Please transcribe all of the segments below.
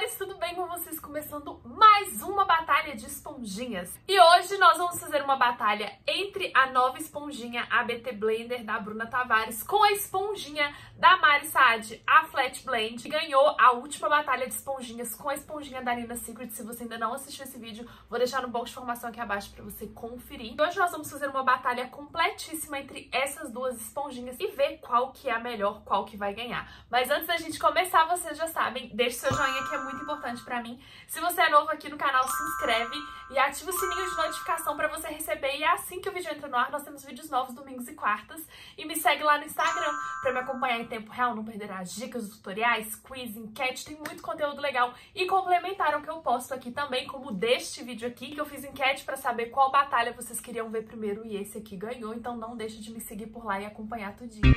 amores, tudo bem com vocês? Começando mais uma batalha de esponjinhas. E hoje nós vamos fazer uma batalha entre a nova esponjinha ABT Blender da Bruna Tavares com a esponjinha da Mari Saad, a Flat Blend, que ganhou a última batalha de esponjinhas com a esponjinha da Nina Secret. Se você ainda não assistiu esse vídeo, vou deixar no box de informação aqui abaixo pra você conferir. E hoje nós vamos fazer uma batalha completíssima entre essas duas esponjinhas e ver qual que é a melhor, qual que vai ganhar. Mas antes da gente começar, vocês já sabem, deixe seu joinha que é muito importante pra mim. Se você é novo aqui no canal, se inscreve e ativa o sininho de notificação pra você receber. E assim que o vídeo entra no ar, nós temos vídeos novos domingos e quartas. E me segue lá no Instagram pra me acompanhar em tempo real, não perder as dicas, os tutoriais, quiz, enquete, tem muito conteúdo legal. E complementar o que eu posto aqui também, como deste vídeo aqui, que eu fiz enquete pra saber qual batalha vocês queriam ver primeiro e esse aqui ganhou. Então não deixe de me seguir por lá e acompanhar tudinho.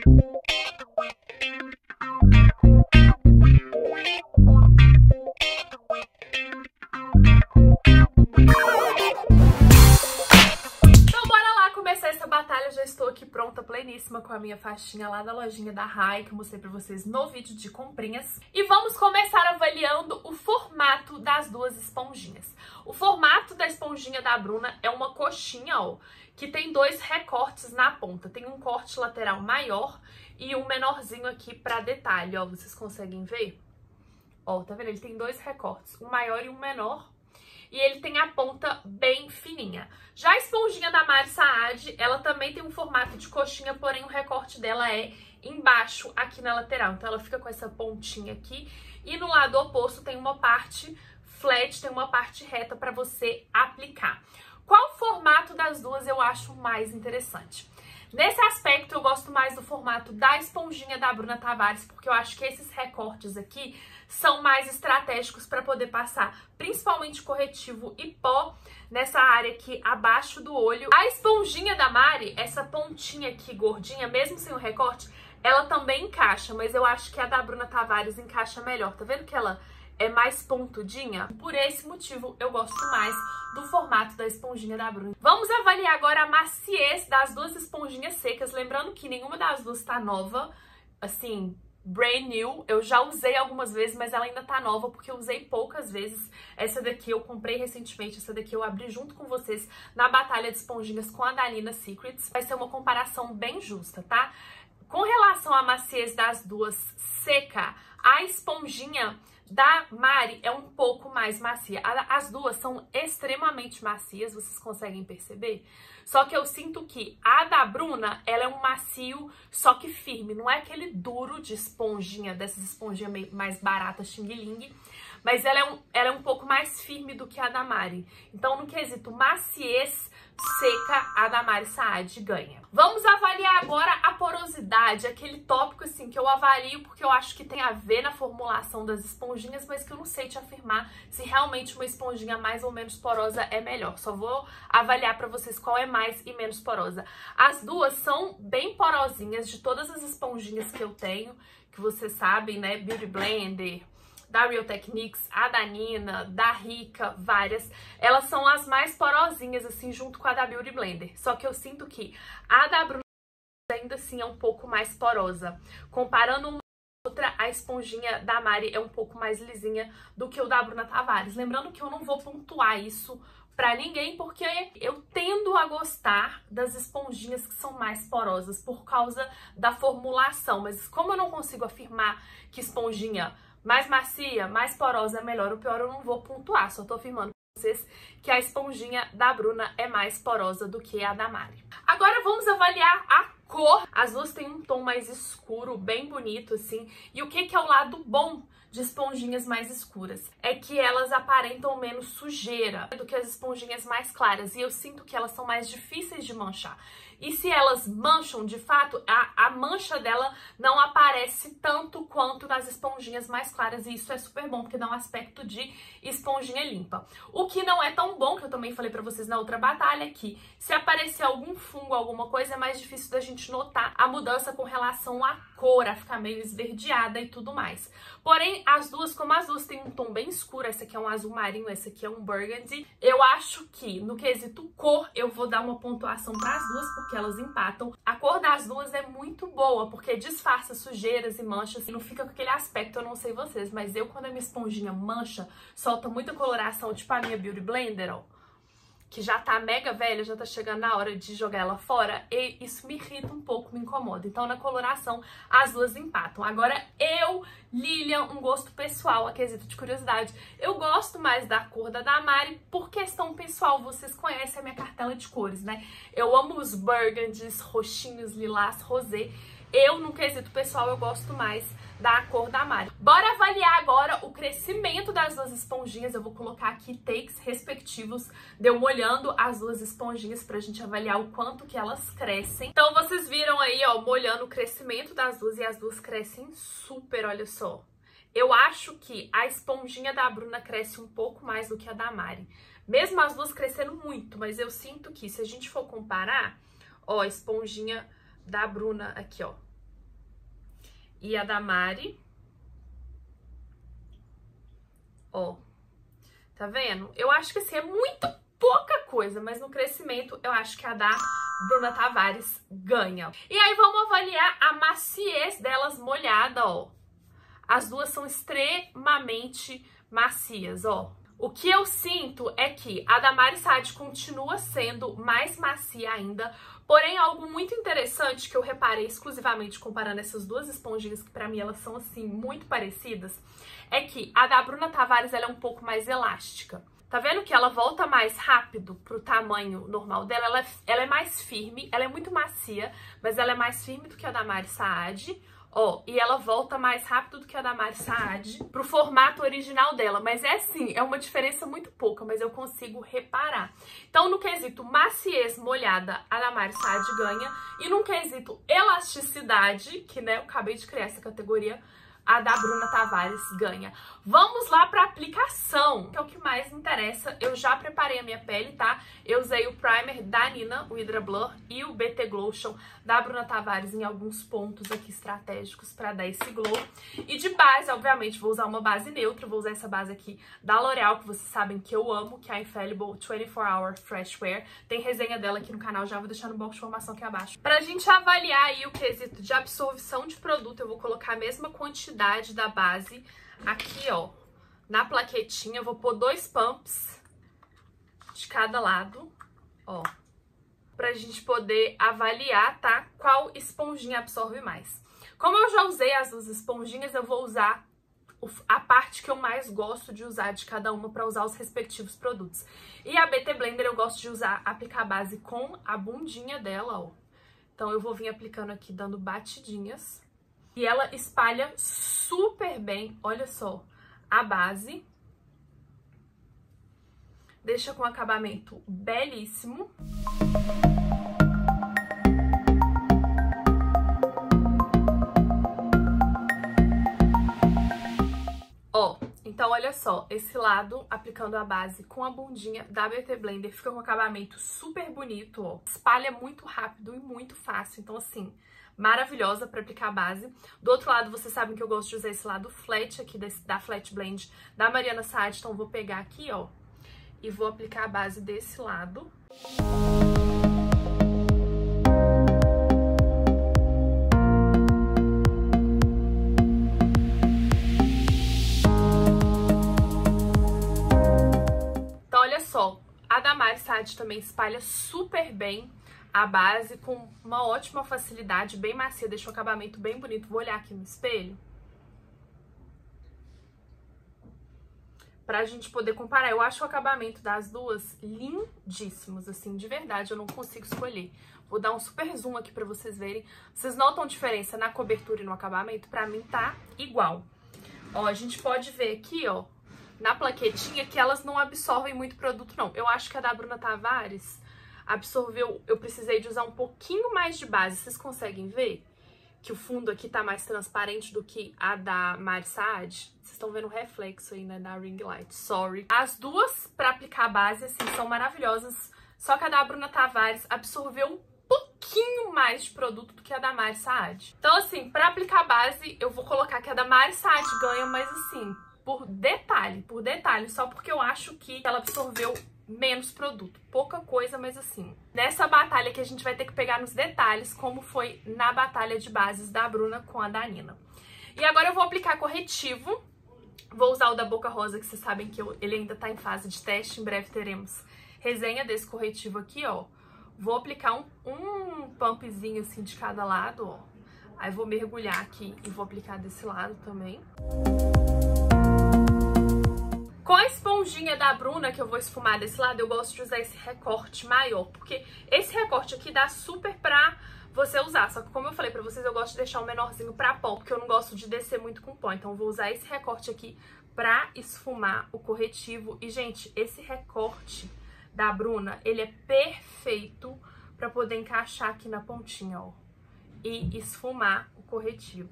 Já estou aqui pronta, pleníssima, com a minha faixinha lá da lojinha da Rai, que eu mostrei pra vocês no vídeo de comprinhas. E vamos começar avaliando o formato das duas esponjinhas. O formato da esponjinha da Bruna é uma coxinha, ó, que tem dois recortes na ponta. Tem um corte lateral maior e um menorzinho aqui pra detalhe, ó. Vocês conseguem ver? Ó, tá vendo? Ele tem dois recortes, um maior e um menor. E ele tem a ponta bem fininha. Já a esponjinha da Mari Saad, ela também tem um formato de coxinha, porém o recorte dela é embaixo, aqui na lateral. Então ela fica com essa pontinha aqui. E no lado oposto tem uma parte flat, tem uma parte reta para você aplicar. Qual formato das duas eu acho mais interessante? Nesse aspecto eu gosto mais do formato da esponjinha da Bruna Tavares, porque eu acho que esses recortes aqui são mais estratégicos para poder passar, principalmente corretivo e pó, nessa área aqui abaixo do olho. A esponjinha da Mari, essa pontinha aqui gordinha, mesmo sem o recorte, ela também encaixa, mas eu acho que a da Bruna Tavares encaixa melhor. Tá vendo que ela é mais pontudinha? Por esse motivo eu gosto mais do formato da esponjinha da Bruna. Vamos avaliar agora a maciez das duas esponjinhas secas, lembrando que nenhuma das duas tá nova, assim, brand new. Eu já usei algumas vezes, mas ela ainda tá nova porque eu usei poucas vezes. Essa daqui eu comprei recentemente, essa daqui eu abri junto com vocês na batalha de esponjinhas com a da Nina Secrets. Vai ser uma comparação bem justa, tá? Com relação à maciez das duas seca, a esponjinha da Mari é um pouco mais macia. As duas são extremamente macias, vocês conseguem perceber? Só que eu sinto que a da Bruna, ela é um macio, só que firme. Não é aquele duro de esponjinha, dessas esponjinhas mais baratas, xing-ling. Mas ela é um pouco mais firme do que a da Mari. Então, no quesito maciez seca, a da Mari Saad ganha. Vamos avaliar agora a porosidade, aquele tópico assim que eu avalio porque eu acho que tem a ver na formulação das esponjinhas, mas que eu não sei te afirmar se realmente uma esponjinha mais ou menos porosa é melhor. Só vou avaliar pra vocês qual é mais e menos porosa. As duas são bem porosinhas, de todas as esponjinhas que eu tenho, que vocês sabem, né, Beauty Blender, da Real Techniques, a da Nina, da Rica, várias. Elas são as mais porosinhas, assim, junto com a da Beauty Blender. Só que eu sinto que a da Bruna ainda assim é um pouco mais porosa. Comparando uma com a outra, a esponjinha da Mari é um pouco mais lisinha do que o da Bruna Tavares. Lembrando que eu não vou pontuar isso pra ninguém, porque eu tendo a gostar das esponjinhas que são mais porosas por causa da formulação. Mas como eu não consigo afirmar que esponjinha mais macia, mais porosa é melhor, o pior eu não vou pontuar, só tô afirmando pra vocês que a esponjinha da Bruna é mais porosa do que a da Mari. Agora vamos avaliar a cor. As duas têm um tom mais escuro, bem bonito assim, e o que é o lado bom de esponjinhas mais escuras? É que elas aparentam menos sujeira do que as esponjinhas mais claras, e eu sinto que elas são mais difíceis de manchar. E se elas mancham, de fato, a mancha dela não aparece tanto quanto nas esponjinhas mais claras. E isso é super bom, porque dá um aspecto de esponjinha limpa. O que não é tão bom, que eu também falei pra vocês na outra batalha, é que se aparecer algum fungo, alguma coisa, é mais difícil da gente notar a mudança com relação à cor, a ficar meio esverdeada e tudo mais. Porém, as duas, como as duas têm um tom bem escuro, essa aqui é um azul marinho, essa aqui é um burgundy, eu acho que, no quesito cor, eu vou dar uma pontuação para as duas, porque que elas empatam. A cor das duas é muito boa, porque disfarça sujeiras e manchas e não fica com aquele aspecto, eu não sei vocês, mas eu, quando a minha esponjinha mancha, solta muita coloração, tipo a minha Beauty Blender, ó, que já tá mega velha, já tá chegando na hora de jogar ela fora, e isso me irrita um pouco, me incomoda. Então, na coloração, as duas empatam. Agora, Lilian, um gosto pessoal, a quesito de curiosidade, eu gosto mais da cor da Damari por questão pessoal. Vocês conhecem a minha cartela de cores, né? Eu amo os burgundies, roxinhos, lilás, rosé. Eu, no quesito pessoal, eu gosto mais da cor da Mari. Bora avaliar agora o crescimento das duas esponjinhas. Eu vou colocar aqui takes respectivos de eu molhando as duas esponjinhas pra gente avaliar o quanto que elas crescem. Então vocês viram aí, ó, molhando o crescimento das duas e as duas crescem super, olha só. Eu acho que a esponjinha da Bruna cresce um pouco mais do que a da Mari. Mesmo as duas crescendo muito, mas eu sinto que se a gente for comparar, ó, a esponjinha da Bruna aqui, ó, e a da Mari, ó, tá vendo? Eu acho que assim, é muito pouca coisa, mas no crescimento eu acho que a da Bruna Tavares ganha. E aí vamos avaliar a maciez delas molhada, ó. As duas são extremamente macias, ó. O que eu sinto é que a Damari Saad continua sendo mais macia ainda, porém algo muito interessante que eu reparei exclusivamente comparando essas duas esponjinhas, que pra mim elas são assim muito parecidas, é que a da Bruna Tavares ela é um pouco mais elástica. Tá vendo que ela volta mais rápido pro tamanho normal dela? Ela é mais firme, ela é muito macia, mas ela é mais firme do que a da Damari Saad. Ó, e ela volta mais rápido do que a da Damari Saad pro formato original dela. Mas é assim, é uma diferença muito pouca, mas eu consigo reparar. Então, no quesito maciez molhada, a Damari Saad ganha. E no quesito elasticidade, que né, eu acabei de criar essa categoria, a da Bruna Tavares ganha. Vamos lá para aplicação, que é o que mais me interessa. Eu já preparei a minha pele, tá? Eu usei o primer da Nina, o Hydra Blur, e o BT Glotion da Bruna Tavares em alguns pontos aqui estratégicos para dar esse glow. E de base, obviamente, vou usar uma base neutra. Vou usar essa base aqui da L'Oreal, que vocês sabem que eu amo, que é a Infallible 24 Hour Fresh Wear. Tem resenha dela aqui no canal, já vou deixar no box de informação aqui abaixo. Pra gente avaliar aí o quesito de absorção de produto, eu vou colocar a mesma quantidade da base aqui, ó, na plaquetinha. Eu vou pôr 2 pumps de cada lado, ó, pra gente poder avaliar, tá? Qual esponjinha absorve mais. Como eu já usei as duas esponjinhas, eu vou usar a parte que eu mais gosto de usar de cada uma para usar os respectivos produtos. E a BT Blender eu gosto de usar, aplicar a base com a bundinha dela, ó. Então eu vou vir aplicando aqui, dando batidinhas. E ela espalha super bem, olha só, a base. Deixa com um acabamento belíssimo. Ó, então olha só, esse lado aplicando a base com a bundinha da BT Blender fica com um acabamento super bonito, ó. Espalha muito rápido e muito fácil, então assim, maravilhosa para aplicar a base. Do outro lado, vocês sabem que eu gosto de usar esse lado flat aqui da Flat Blend da Mariana Saad, então eu vou pegar aqui, ó, e vou aplicar a base desse lado. Então, olha só, a Damari Saad também espalha super bem a base com uma ótima facilidade, bem macia, deixa o acabamento bem bonito. Vou olhar aqui no espelho pra gente poder comparar. Eu acho o acabamento das duas lindíssimos, assim, de verdade, eu não consigo escolher. Vou dar um super zoom aqui pra vocês verem. Vocês notam diferença na cobertura e no acabamento? Pra mim tá igual. Ó, a gente pode ver aqui, ó, na plaquetinha que elas não absorvem muito produto, não. Eu acho que a da Bruna Tavares absorveu, eu precisei de usar um pouquinho mais de base. Vocês conseguem ver que o fundo aqui tá mais transparente do que a da Mari Saad? Vocês estão vendo o reflexo aí, né, da ring light, sorry. As duas, pra aplicar a base, assim, são maravilhosas, só que a da Bruna Tavares absorveu um pouquinho mais de produto do que a da Mari Saad. Então, assim, pra aplicar a base, eu vou colocar que a da Mari Saad ganha, mas assim, por detalhe, só porque eu acho que ela absorveu menos produto, pouca coisa, mas assim, nessa batalha que a gente vai ter que pegar nos detalhes, como foi na batalha de bases da Bruna com a Danina. E agora eu vou aplicar corretivo, vou usar o da Boca Rosa, que vocês sabem que ele ainda tá em fase de teste, em breve teremos resenha desse corretivo aqui, ó. Vou aplicar um pumpzinho assim de cada lado, ó. Aí vou mergulhar aqui e vou aplicar desse lado também. Com a esponjinha da Bruna, que eu vou esfumar desse lado, eu gosto de usar esse recorte maior, porque esse recorte aqui dá super pra você usar. Só que como eu falei pra vocês, eu gosto de deixar o menorzinho pra pó, porque eu não gosto de descer muito com pó. Então eu vou usar esse recorte aqui pra esfumar o corretivo. E, gente, esse recorte da Bruna, ele é perfeito pra poder encaixar aqui na pontinha, ó, e esfumar o corretivo.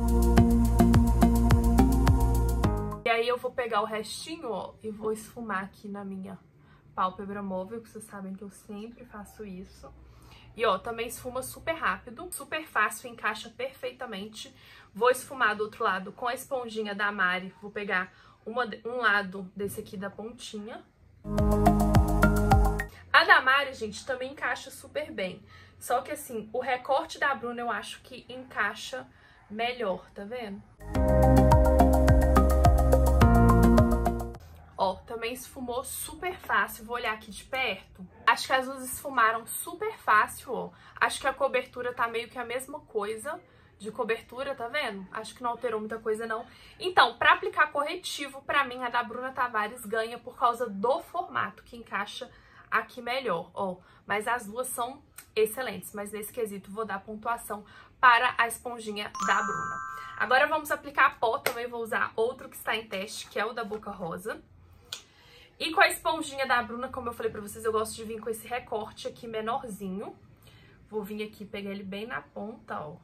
E aí eu vou pegar o restinho, ó, e vou esfumar aqui na minha pálpebra móvel, que vocês sabem que eu sempre faço isso. E, ó, também esfuma super rápido, super fácil, encaixa perfeitamente. Vou esfumar do outro lado com a esponjinha da Mari. Vou pegar um lado desse aqui da pontinha. A da Mari, gente, também encaixa super bem. Só que, assim, o recorte da Bruna eu acho que encaixa melhor, tá vendo? Ó, também esfumou super fácil. Vou olhar aqui de perto. Acho que as duas esfumaram super fácil, ó. Acho que a cobertura tá meio que a mesma coisa de cobertura, tá vendo? Acho que não alterou muita coisa, não. Então, pra aplicar corretivo, pra mim, a da Bruna Tavares ganha por causa do formato, que encaixa aqui melhor, ó. Mas as duas são excelentes. Mas nesse quesito, vou dar pontuação para a esponjinha da Bruna. Agora vamos aplicar pó. Também vou usar outro que está em teste, que é o da Boca Rosa. E com a esponjinha da Bruna, como eu falei pra vocês, eu gosto de vir com esse recorte aqui menorzinho. Vou vir aqui pegar ele bem na ponta, ó.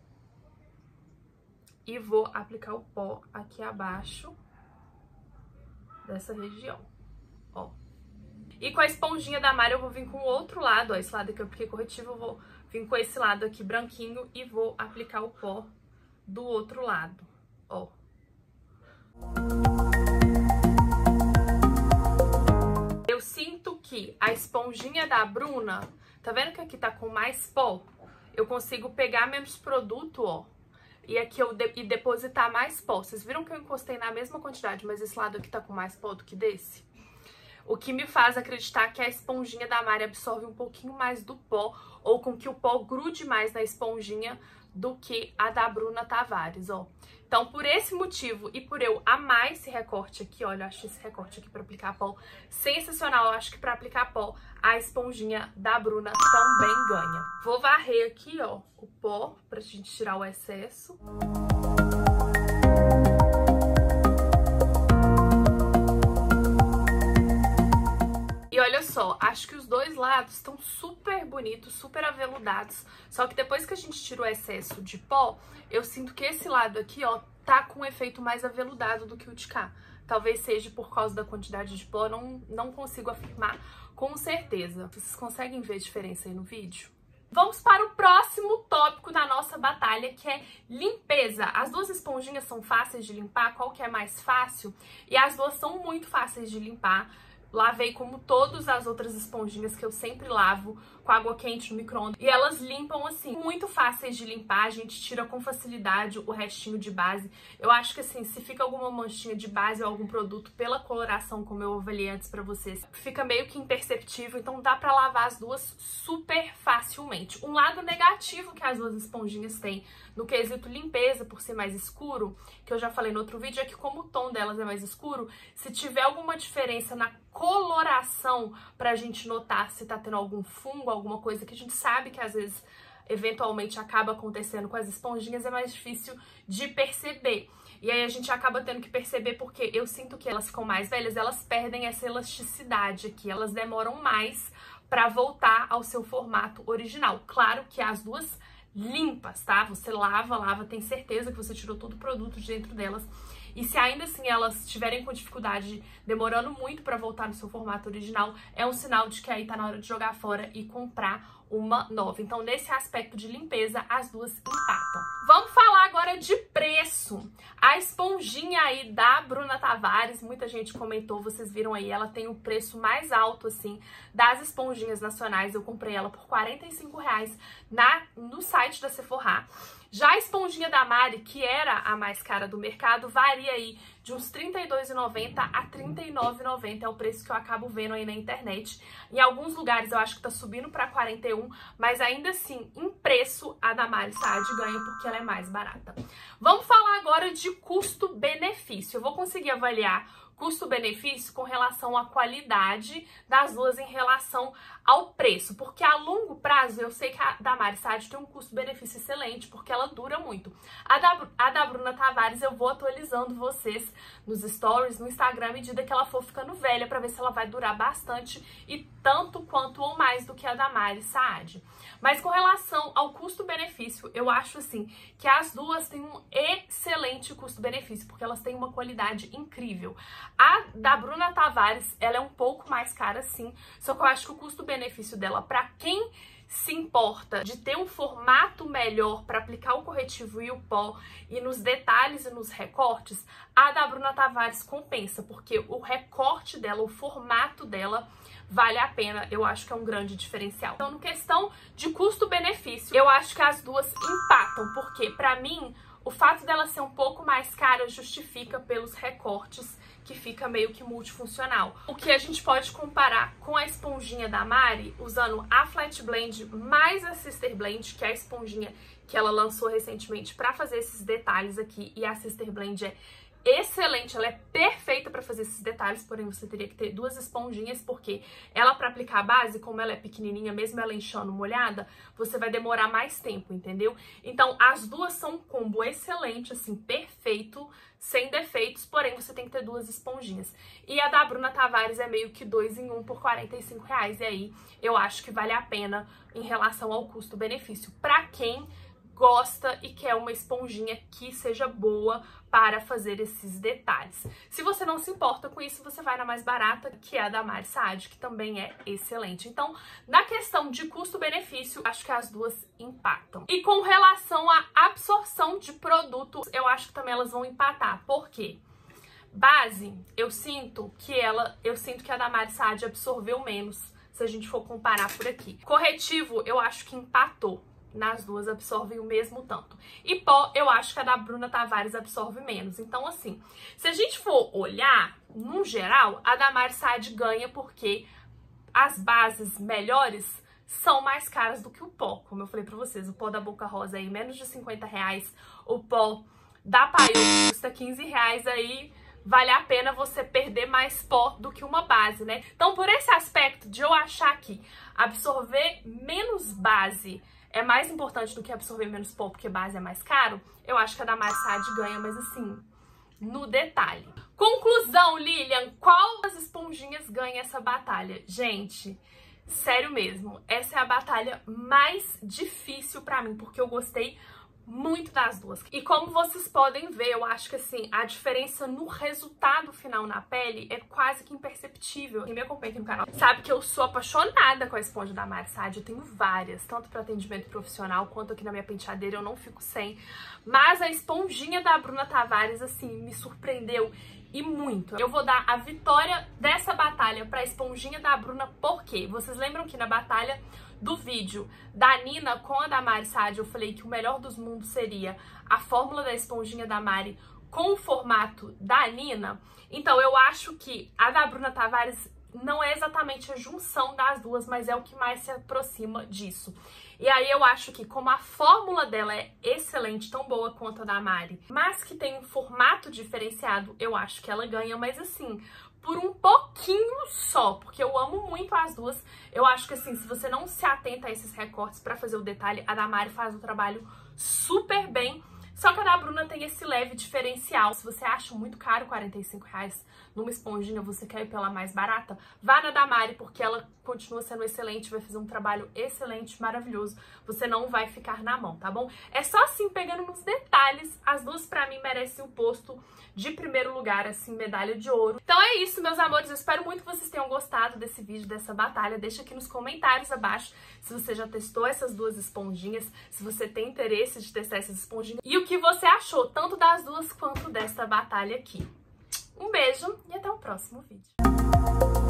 E vou aplicar o pó aqui abaixo dessa região, ó. E com a esponjinha da Mari eu vou vir com o outro lado, ó. Esse lado aqui eu apliquei corretivo, eu vou vir com esse lado aqui branquinho e vou aplicar o pó do outro lado, ó. Eu sinto que a esponjinha da Bruna, tá vendo que aqui tá com mais pó? Eu consigo pegar menos produto, ó, e aqui e depositar mais pó. Vocês viram que eu encostei na mesma quantidade, mas esse lado aqui tá com mais pó do que desse? O que me faz acreditar que a esponjinha da Mari absorve um pouquinho mais do pó, ou com que o pó grude mais na esponjinha do que a da Bruna Tavares, ó. Então, por esse motivo e por eu amar esse recorte aqui, olha, eu acho esse recorte aqui pra aplicar pó sensacional. Eu acho que pra aplicar pó, a esponjinha da Bruna também ganha. Vou varrer aqui, ó, o pó pra gente tirar o excesso. E olha só, acho que os dois lados estão super bonitos, super aveludados. Só que depois que a gente tira o excesso de pó, eu sinto que esse lado aqui, ó, tá com um efeito mais aveludado do que o de cá. Talvez seja por causa da quantidade de pó, não consigo afirmar com certeza. Vocês conseguem ver a diferença aí no vídeo? Vamos para o próximo tópico da nossa batalha, que é limpeza. As duas esponjinhas são fáceis de limpar, qual que é mais fácil? E as duas são muito fáceis de limpar. Lavei como todas as outras esponjinhas que eu sempre lavo com água quente no micro-ondas. E elas limpam assim, muito fáceis de limpar, a gente tira com facilidade o restinho de base. Eu acho que assim, se fica alguma manchinha de base ou algum produto pela coloração, como eu avaliei antes pra vocês, fica meio que imperceptível, então dá pra lavar as duas super facilmente. Um lado negativo que as duas esponjinhas têm no quesito limpeza, por ser mais escuro, que eu já falei no outro vídeo, é que como o tom delas é mais escuro, se tiver alguma diferença na coloração pra gente notar se tá tendo algum fungo, alguma coisa que a gente sabe que às vezes eventualmente acaba acontecendo com as esponjinhas, é mais difícil de perceber. E aí a gente acaba tendo que perceber porque eu sinto que elas ficam mais velhas, elas perdem essa elasticidade aqui, elas demoram mais pra voltar ao seu formato original. Claro que as duas limpas, tá? Você lava, tem certeza que você tirou todo o produto de dentro delas. E se ainda assim elas estiverem com dificuldade, demorando muito para voltar no seu formato original, é um sinal de que aí tá na hora de jogar fora e comprar uma nova. Então, nesse aspecto de limpeza, as duas empatam. Vamos falar agora de preço. A esponjinha aí da Bruna Tavares, muita gente comentou, vocês viram aí, ela tem o preço mais alto, assim, das esponjinhas nacionais. Eu comprei ela por R$45 no site da Sephora. Já a esponjinha da Mari, que era a mais cara do mercado, varia aí de uns R$32,90 a R$39,90, é o preço que eu acabo vendo aí na internet. Em alguns lugares eu acho que tá subindo para 41, mas ainda assim, em preço, a da Mari Saad ganha porque ela é mais barata. Vamos falar agora de custo-benefício. Eu vou conseguir avaliar custo-benefício com relação à qualidade das duas em relação ao preço, porque a longo prazo eu sei que a da Mari Saad tem um custo-benefício excelente, porque ela dura muito. A da Bruna Tavares eu vou atualizando vocês nos stories, no Instagram, à medida que ela for ficando velha, para ver se ela vai durar bastante e tanto quanto ou mais do que a da Mari Saad. Mas com relação ao custo-benefício, eu acho assim que as duas têm um excelente custo-benefício, porque elas têm uma qualidade incrível. A da Bruna Tavares, ela é um pouco mais cara sim, só que eu acho que o custo-benefício dela, para quem se importa de ter um formato melhor para aplicar o corretivo e o pó e nos detalhes e nos recortes, a da Bruna Tavares compensa, porque o recorte dela, o formato dela vale a pena, eu acho que é um grande diferencial. Então, no questão de custo-benefício, eu acho que as duas empatam, porque para mim, o fato dela ser um pouco mais cara justifica pelos recortes, que fica meio que multifuncional. O que a gente pode comparar com a esponjinha da Mari, usando a Flat Blend mais a Sister Blend, que é a esponjinha que ela lançou recentemente para fazer esses detalhes aqui, e a Sister Blend é excelente, ela é perfeita para fazer esses detalhes, porém você teria que ter duas esponjinhas, porque ela, para aplicar a base, como ela é pequenininha, mesmo ela enchendo molhada, você vai demorar mais tempo, entendeu? Então, as duas são um combo excelente, assim, perfeito, sem defeitos, porém você tem que ter duas esponjinhas. E a da Bruna Tavares é meio que 2 em 1 por R$45, e aí eu acho que vale a pena em relação ao custo-benefício. Para quem gosta e quer uma esponjinha que seja boa para fazer esses detalhes. Se você não se importa com isso, você vai na mais barata, que é a da Mari Saad, que também é excelente. Então, na questão de custo-benefício, acho que as duas empatam. E com relação à absorção de produto, eu acho que também elas vão empatar. Por quê? Base, eu sinto que a da Mari Saad absorveu menos, se a gente for comparar por aqui. Corretivo, eu acho que empatou. Nas duas absorvem o mesmo tanto. E pó, eu acho que a da Bruna Tavares absorve menos. Então, assim, se a gente for olhar, no geral, a da Mari Saad ganha porque as bases melhores são mais caras do que o pó. Como eu falei pra vocês, o pó da Boca Rosa aí, menos de R$50. O pó da Paio custa R$15 aí. Vale a pena você perder mais pó do que uma base, né? Então, por esse aspecto de eu achar que absorver menos base é mais importante do que absorver menos pó, porque base é mais caro, eu acho que a da Mari Saad ganha, mas assim, no detalhe. Conclusão, Lilian, qual das esponjinhas ganha essa batalha? Gente, sério mesmo, essa é a batalha mais difícil pra mim, porque eu gostei muito das duas. E como vocês podem ver, eu acho que assim, a diferença no resultado final na pele é quase que imperceptível. Quem me acompanha aqui no canal sabe que eu sou apaixonada com a esponja da Mari Saad. Eu tenho várias, tanto para atendimento profissional quanto aqui na minha penteadeira, eu não fico sem. Mas a esponjinha da Bruna Tavares, assim, me surpreendeu e muito. Eu vou dar a vitória dessa batalha pra esponjinha da Bruna, porque vocês lembram que na batalha do vídeo da Nina com a da Mari Saad, eu falei que o melhor dos mundos seria a fórmula da esponjinha da Mari com o formato da Nina? Então eu acho que a da Bruna Tavares não é exatamente a junção das duas, mas é o que mais se aproxima disso. E aí eu acho que como a fórmula dela é excelente, tão boa quanto a da Mari, mas que tem um formato diferenciado, eu acho que ela ganha, mas assim, por um pouquinho só, porque eu amo muito as duas. Eu acho que assim, se você não se atenta a esses recortes pra fazer o detalhe, a da Mari faz o trabalho super bem, Só que a da Bruna tem esse leve diferencial. Se você acha muito caro R$45 numa esponjinha, você quer ir pela mais barata, vá na da Mari, porque ela continua sendo excelente, vai fazer um trabalho excelente, maravilhoso. Você não vai ficar na mão, tá bom? É só assim, pegando nos detalhes, as duas pra mim merecem o posto de primeiro lugar, assim, medalha de ouro. Então é isso, meus amores, eu espero muito que vocês tenham gostado desse vídeo, dessa batalha. Deixa aqui nos comentários abaixo se você já testou essas duas esponjinhas, se você tem interesse de testar essas esponjinhas e o que você achou, tanto das duas quanto dessa batalha aqui. Um beijo e até o próximo vídeo.